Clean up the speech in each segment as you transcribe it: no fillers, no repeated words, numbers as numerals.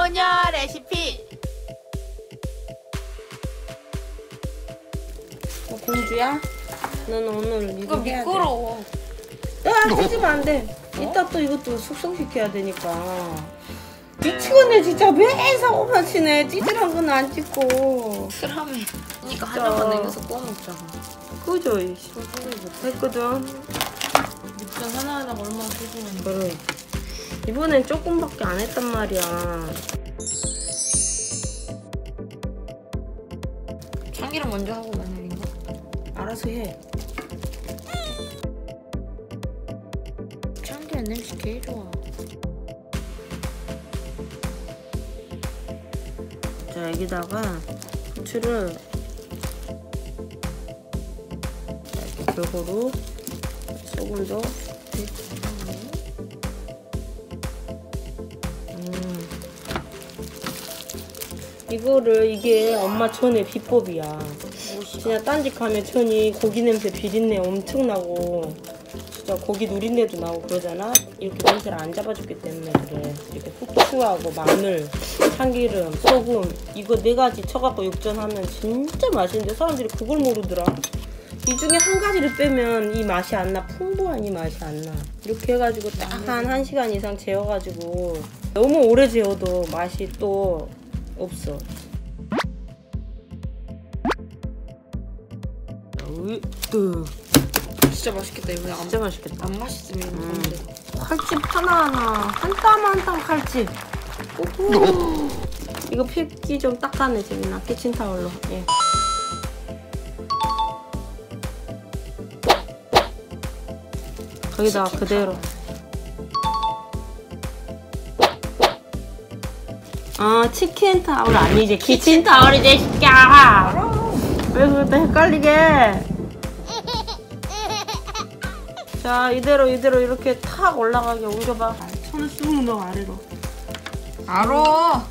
모녀 레시피. 공주야? 너는 오늘 이거 해야 돼. 미끄러워. 찢으면 안 돼. 이따 또 이것도 숙성시켜야 되니까. 미치겠네 진짜. 왜 사고만 치네. 찢으란 건 안 찢고. 쓰라매. 그러니까 하나만 남겨서 구워 먹자고. 그죠? 했거든. 육전 하나하나가 얼마나 소중한데. 그래. 이번엔 조금밖에 안 했단 말이야. 참기름 먼저 하고 마늘인가? 알아서 해. 참기름 냄새 개 좋아. 자, 여기다가 부추를 이렇게 골고루, 소금도. 이거를, 이게 엄마 천의 비법이야. 그냥 딴짓하면 천이 고기 냄새, 비린내 엄청나고 진짜 고기 누린내도 나고 그러잖아. 이렇게 냄새를 안 잡아줬기 때문에 그래. 이렇게 후추하고 마늘, 참기름, 소금 이거 4가지 쳐갖고 육전하면 진짜 맛있는데 사람들이 그걸 모르더라. 이 중에 한 가지를 빼면 이 맛이 안 나. 풍부한 이 맛이 안 나. 이렇게 해가지고 딱 한 1시간 이상 재워가지고 너무 오래 재워도 맛이 또 없어. 진짜 맛있겠다. 이거 진짜 맛있겠다. 안 맛있으면 칼집 하나하나 한 땀 한 땀 칼집. 오호. 이거 필기 좀 닦아내 재민아. 키친타올로. 예. 거기다 그대로. 치킨 타올 아니지. 키친 타올이지 새끼야. 왜 그렇게 헷갈리게. 자, 이대로 이렇게 탁 올라가게 옮겨봐. 손을 쑥 넣어 아래로. 알어.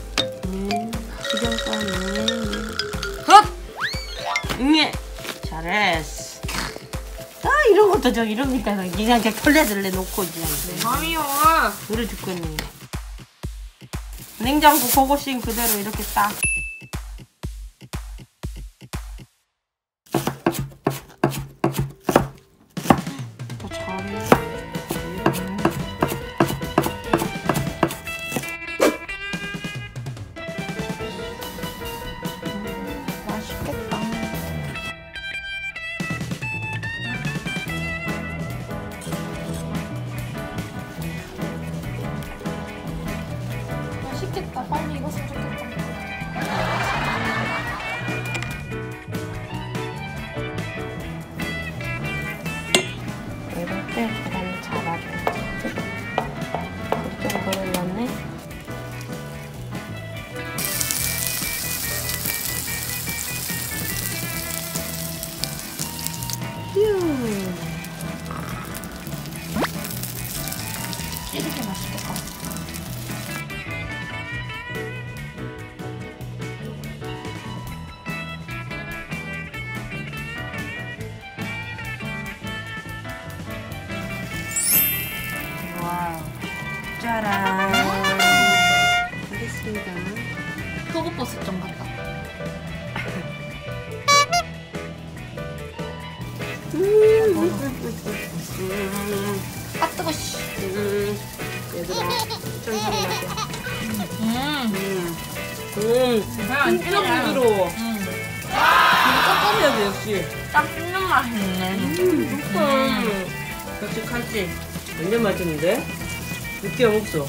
기정싸네. 헛! 응애. 잘했어. 이런 것도 저 이러니까 그냥 털레들레 놓고 이제. 맘이요. 노래 죽겠네. 냉장고 고고싱 그대로 이렇게 딱. 맛있겠다. 맛있겠다. 빨리 익었으면 좋겠다. 이럴 때 계란을 잡아줘. 좀 버릴랐네. 이렇게 맛있겠다. 와우. 짜란. 알겠습니다. 표고버섯점 같다. 아 뜨거 씨. 얘들아, 천천히 마셔. 안 진짜 부드러워. 깜깜해야 돼, 역시. 딱 씹는 맛이 있네. 역시 칼집. 완전 맛있는데? 느끼함 없어.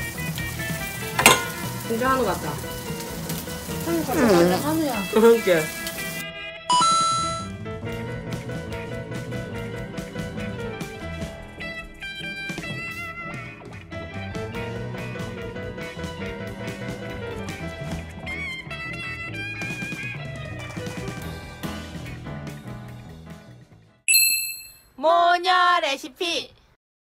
진짜 한우 같다. 한우 같아. 한우야. 그렇게. 모녀 레시피.